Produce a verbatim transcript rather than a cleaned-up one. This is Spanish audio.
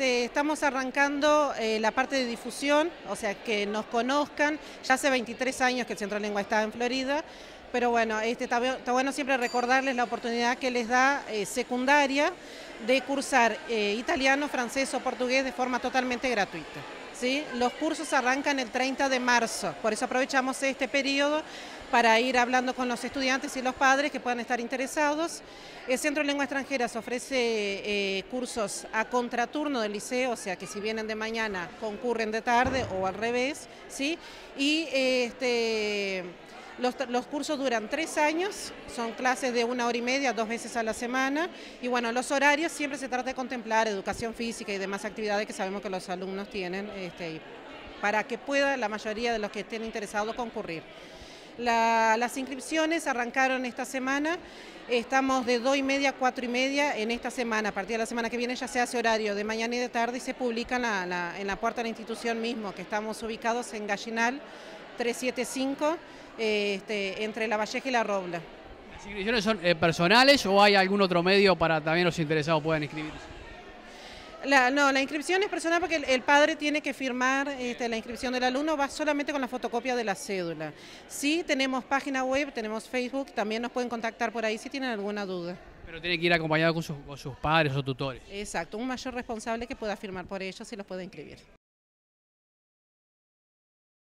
este, estamos arrancando eh, la parte de difusión, o sea, que nos conozcan. Ya hace veintitrés años que el Centro de Lengua está en Florida, pero bueno, este, está, está bueno siempre recordarles la oportunidad que les da eh, secundaria de cursar eh, italiano, francés o portugués de forma totalmente gratuita. ¿Sí? Los cursos arrancan el treinta de marzo, por eso aprovechamos este periodo para ir hablando con los estudiantes y los padres que puedan estar interesados. El Centro de Lengua Extranjeras ofrece eh, cursos a contraturno del liceo, o sea que si vienen de mañana concurren de tarde o al revés, ¿sí? Y eh, este, los, los cursos duran tres años, son clases de una hora y media, dos veces a la semana, y bueno, los horarios siempre se trata de contemplar educación física y demás actividades que sabemos que los alumnos tienen, este, para que pueda la mayoría de los que estén interesados concurrir. La, las inscripciones arrancaron esta semana, estamos de dos y media a cuatro y media en esta semana. A partir de la semana que viene ya se hace horario de mañana y de tarde y se publica en la, la, en la puerta de la institución mismo, que estamos ubicados en Gallinal trescientos setenta y cinco, eh, este, entre La Valleja y La Robla. ¿Las inscripciones son eh, personales o hay algún otro medio para también los interesados puedan inscribirse? La, no, la inscripción es personal porque el, el padre tiene que firmar este, la inscripción del alumno, va solamente con la fotocopia de la cédula. Sí, tenemos página web, tenemos Facebook, también nos pueden contactar por ahí si tienen alguna duda. Pero tiene que ir acompañado con sus, con sus padres o tutores. Exacto, un mayor responsable que pueda firmar por ellos y los pueda inscribir.